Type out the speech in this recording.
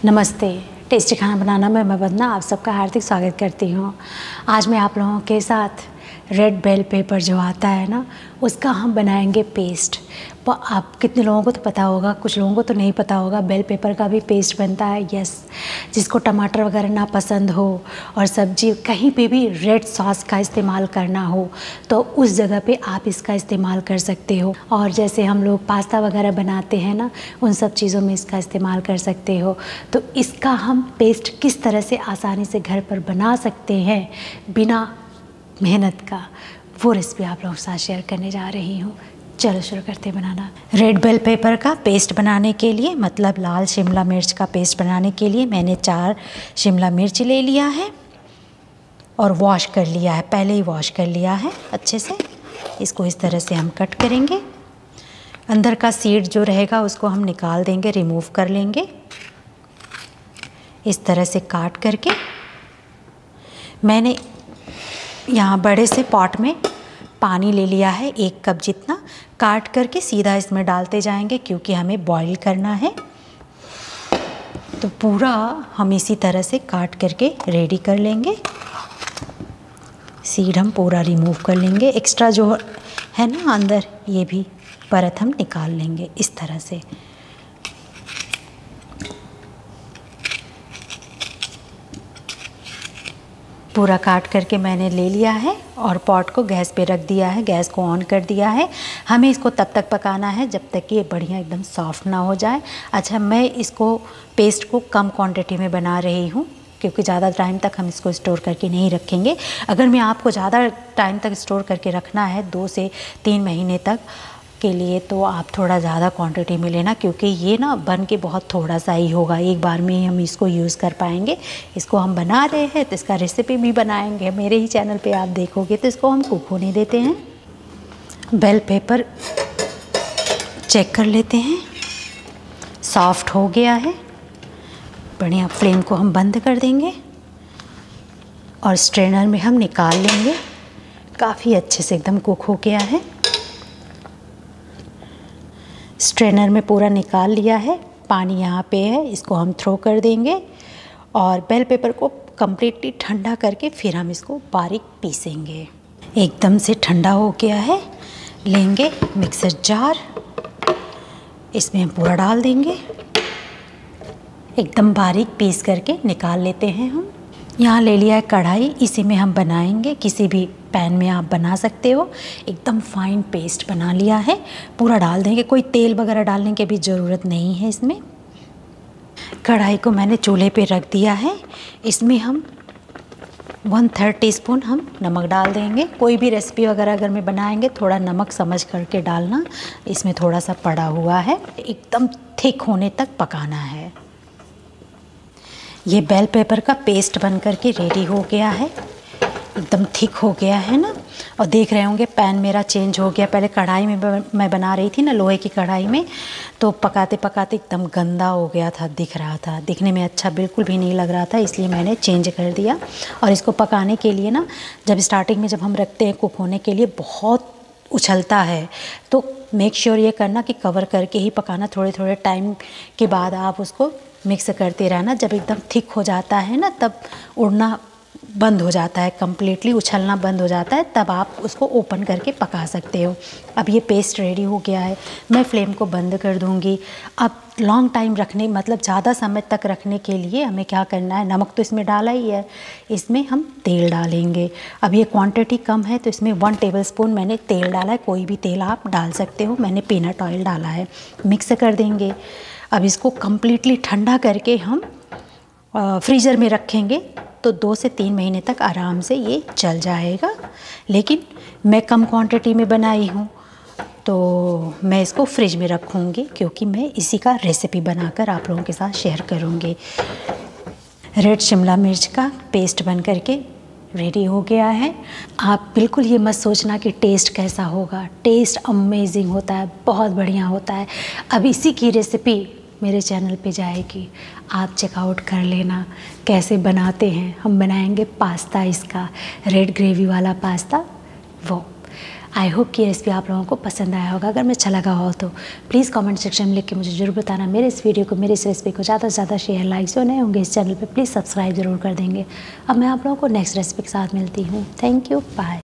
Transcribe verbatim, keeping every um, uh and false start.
नमस्ते। टेस्टी खाना बनाना में मैं वंदना आप सबका हार्दिक स्वागत करती हूँ। आज मैं आप लोगों के साथ रेड बेल पेपर जो आता है ना, उसका हम बनाएंगे पेस्ट। तो आप कितने लोगों को तो पता होगा, कुछ लोगों को तो नहीं पता होगा, बेल पेपर का भी पेस्ट बनता है। यस, जिसको टमाटर वगैरह ना पसंद हो और सब्जी कहीं पे भी रेड सॉस का इस्तेमाल करना हो तो उस जगह पे आप इसका इस्तेमाल कर सकते हो। और जैसे हम लोग पास्ता वगैरह बनाते हैं ना, उन सब चीज़ों में इसका इस्तेमाल कर सकते हो। तो इसका हम पेस्ट किस तरह से आसानी से घर पर बना सकते हैं बिना मेहनत का, वो रेसिपी आप लोगों के साथ शेयर करने जा रही हूँ। चलो शुरू करते हैं बनाना। रेड बेल पेपर का पेस्ट बनाने के लिए, मतलब लाल शिमला मिर्च का पेस्ट बनाने के लिए मैंने चार शिमला मिर्च ले लिया है और वॉश कर लिया है। पहले ही वॉश कर लिया है अच्छे से। इसको इस तरह से हम कट करेंगे। अंदर का सीड जो रहेगा उसको हम निकाल देंगे, रिमूव कर लेंगे। इस तरह से काट करके मैंने यहाँ बड़े से पॉट में पानी ले लिया है, एक कप जितना। काट करके सीधा इसमें डालते जाएंगे क्योंकि हमें बॉईल करना है। तो पूरा हम इसी तरह से काट करके रेडी कर लेंगे। सीड हम पूरा रिमूव कर लेंगे। एक्स्ट्रा जो है ना अंदर, ये भी परत हम निकाल लेंगे इस तरह से। पूरा काट करके मैंने ले लिया है और पॉट को गैस पे रख दिया है, गैस को ऑन कर दिया है। हमें इसको तब तक पकाना है जब तक कि ये बढ़िया एकदम सॉफ्ट ना हो जाए। अच्छा, मैं इसको पेस्ट को कम क्वांटिटी में बना रही हूँ क्योंकि ज़्यादा टाइम तक हम इसको स्टोर करके नहीं रखेंगे। अगर मैं आपको ज़्यादा टाइम तक स्टोर करके रखना है, दो से तीन महीने तक के लिए, तो आप थोड़ा ज़्यादा क्वांटिटी में लेना क्योंकि ये ना बन के बहुत थोड़ा सा ही होगा, एक बार में ही हम इसको यूज़ कर पाएंगे। इसको हम बना रहे हैं तो इसका रेसिपी भी बनाएंगे, मेरे ही चैनल पे आप देखोगे। तो इसको हम कुक होने देते हैं। बेल पेपर चेक कर लेते हैं, सॉफ्ट हो गया है बढ़िया। फ्लेम को हम बंद कर देंगे और स्ट्रेनर में हम निकाल लेंगे। काफ़ी अच्छे से एकदम कुक हो गया है। स्ट्रेनर में पूरा निकाल लिया है, पानी यहाँ पे है, इसको हम थ्रो कर देंगे और बेल पेपर को कम्प्लीटली ठंडा करके फिर हम इसको बारीक पीसेंगे। एकदम से ठंडा हो गया है। लेंगे मिक्सर जार, इसमें हम पूरा डाल देंगे, एकदम बारीक पीस करके निकाल लेते हैं हम। यहाँ ले लिया है कढ़ाई, इसी में हम बनाएंगे। किसी भी पैन में आप बना सकते हो। एकदम फाइन पेस्ट बना लिया है, पूरा डाल देंगे। कोई तेल वगैरह डालने की भी ज़रूरत नहीं है इसमें। कढ़ाई को मैंने चूल्हे पे रख दिया है। इसमें हम वन थर्ड टी स्पून हम नमक डाल देंगे। कोई भी रेसिपी वगैरह अगर में बनाएंगे थोड़ा नमक समझ करके डालना। इसमें थोड़ा सा पड़ा हुआ है। एकदम थिक होने तक पकाना है। ये बेल पेपर का पेस्ट बन करके रेडी हो गया है, एकदम थिक हो गया है ना। और देख रहे होंगे पैन मेरा चेंज हो गया। पहले कढ़ाई में मैं बना रही थी ना, लोहे की कढ़ाई में, तो पकाते पकाते एकदम गंदा हो गया था, दिख रहा था, दिखने में अच्छा बिल्कुल भी नहीं लग रहा था, इसलिए मैंने चेंज कर दिया। और इसको पकाने के लिए ना, जब स्टार्टिंग में जब हम रखते हैं कुक होने के लिए, बहुत उछलता है, तो मेक श्योर ये करना कि कवर करके ही पकाना। थोड़े थोड़े टाइम के बाद आप उसको मिक्स करते रहना। जब एकदम थिक हो जाता है ना, तब उड़ना बंद हो जाता है, कम्प्लीटली उछलना बंद हो जाता है, तब आप उसको ओपन करके पका सकते हो। अब ये पेस्ट रेडी हो गया है, मैं फ्लेम को बंद कर दूंगी। अब लॉन्ग टाइम रखने, मतलब ज़्यादा समय तक रखने के लिए हमें क्या करना है, नमक तो इसमें डाला ही है, इसमें हम तेल डालेंगे। अब ये क्वांटिटी कम है तो इसमें वन टेबलस्पून मैंने तेल डाला है। कोई भी तेल आप डाल सकते हो, मैंने पीनट ऑयल डाला है। मिक्स कर देंगे। अब इसको कम्प्लीटली ठंडा करके हम फ्रीज़र में रखेंगे तो दो से तीन महीने तक आराम से ये चल जाएगा। लेकिन मैं कम क्वांटिटी में बनाई हूँ तो मैं इसको फ्रिज में रखूँगी क्योंकि मैं इसी का रेसिपी बनाकर आप लोगों के साथ शेयर करूँगी। रेड शिमला मिर्च का पेस्ट बन करके रेडी हो गया है। आप बिल्कुल ये मत सोचना कि टेस्ट कैसा होगा, टेस्ट अमेजिंग होता है, बहुत बढ़िया होता है। अब इसी की रेसिपी मेरे चैनल पे जाएगी, आप चेकआउट कर लेना कैसे बनाते हैं। हम बनाएंगे पास्ता, इसका रेड ग्रेवी वाला पास्ता। वो आई होप कि ये रेसिपी आप लोगों को पसंद आया होगा। अगर मैं अच्छा लगा हो तो प्लीज़ कमेंट सेक्शन में लिख के मुझे ज़रूर बताना। मेरे इस वीडियो को, मेरी इस रेसिपी को ज़्यादा से ज़्यादा शेयर, लाइक जो नए होंगे इस चैनल पे प्लीज़ सब्सक्राइब ज़रूर कर देंगे। अब मैं आप लोगों को नेक्स्ट रेसिपी के साथ मिलती हूँ। Thank you, bye.